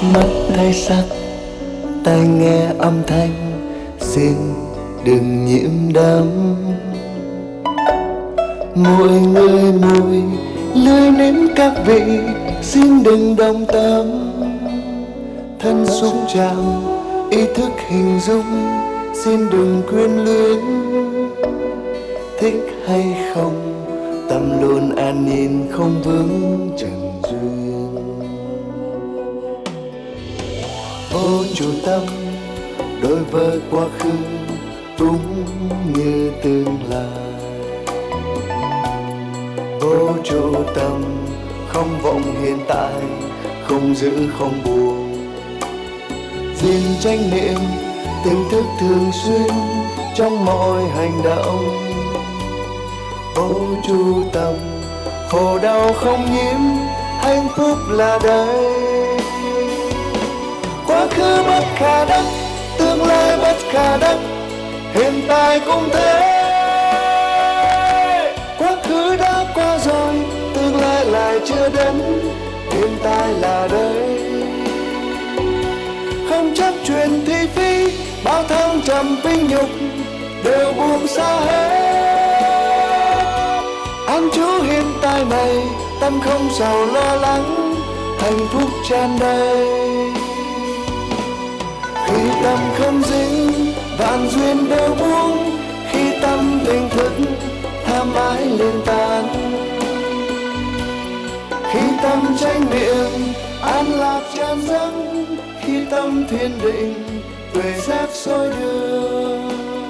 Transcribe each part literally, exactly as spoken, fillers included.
mắt thấy sắc, tai nghe âm thanh, xin đừng nhiễm đắm. Mỗi người mùi lưới nếm các vị, xin đừng đồng tâm. Thân xúc chạm ý thức hình dung, xin đừng quyến luyến. Thích hay không tâm luôn an nhiên, không vướng trần duyên. Vô chủ tâm đối với quá khứ cũng như tương lai. Vô chủ tâm không vọng hiện tại, không giữ không buồn. Diên chánh niệm tỉnh thức thường xuyên trong mọi hành động. Vô chủ tâm khổ đau không nhiễm, hạnh phúc là đây. Quá khứ bất khả đắc, tương lai bất khả đắc, hiện tại cũng thế. Quá khứ đã qua rồi, tương lai lại chưa đến, hiện tại là đây. Không chấp chuyện thi phi, bao thăng trầm vinh nhục đều buông xa hết. An trú hiện tại này, tâm không sầu lo lắng, hạnh phúc tràn đầy. Khi tâm không dính, vạn duyên đều buông. Khi tâm tỉnh thức, tham ái liền tan. Khi tâm chánh niệm, an lạc tràn dâng. Khi tâm thiền định, tuệ giác soi đường.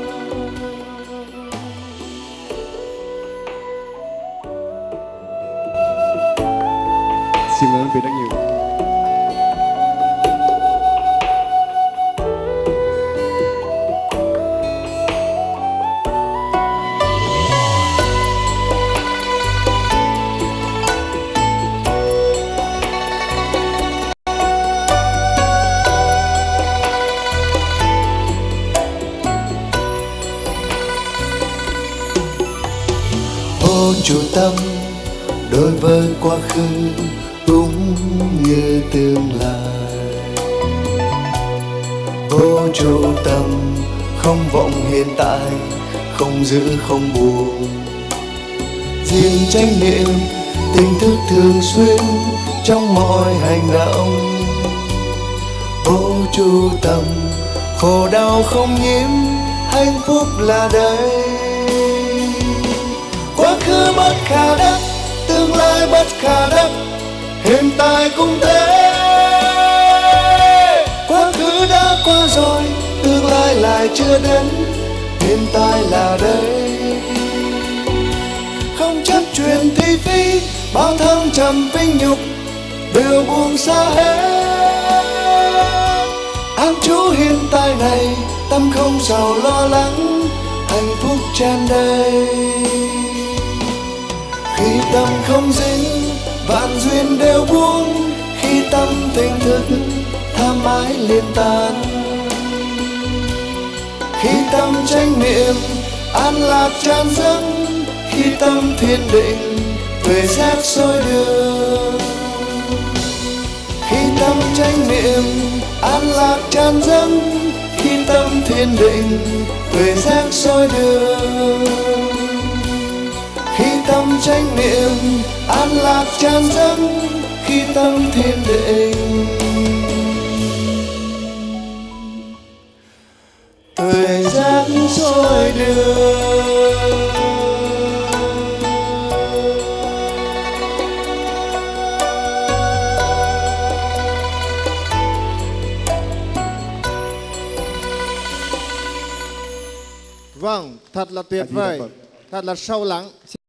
Xin ơn vì rất nhiều. Vô chủ tâm đối với quá khứ cũng như tương lai. Vô chủ tâm không vọng hiện tại, không giữ không buồn. Diên chánh niệm tỉnh thức thường xuyên trong mọi hành động. Vô chủ tâm khổ đau không nhiễm, hạnh phúc là đây. Quá khứ bất khả đắc, tương lai bất khả đắc, hiện tại cũng thế. Quá khứ đã qua rồi, tương lai lại chưa đến, hiện tại là đây. Không chấp chuyện thi phi, bao thăng trầm vinh nhục đều buông xa hết. An trú hiện tại này, tâm không sầu lo lắng, hạnh phúc tràn đầy. Khi tâm không dính, vạn duyên đều buông. Khi tâm tỉnh thức, tham ái liền tan. Khi tâm chánh niệm, an lạc tràn dâng. Khi tâm thiền định, tuệ giác soi đường. Khi tâm chánh niệm, an lạc tràn dâng. Khi tâm thiền định, tuệ giác soi đường. Khi tâm chánh niệm, an lạc tràn dâng. Khi tâm thiền định, tuệ giác soi đường. Vâng, thật là tuyệt vời, thật là sâu lắng.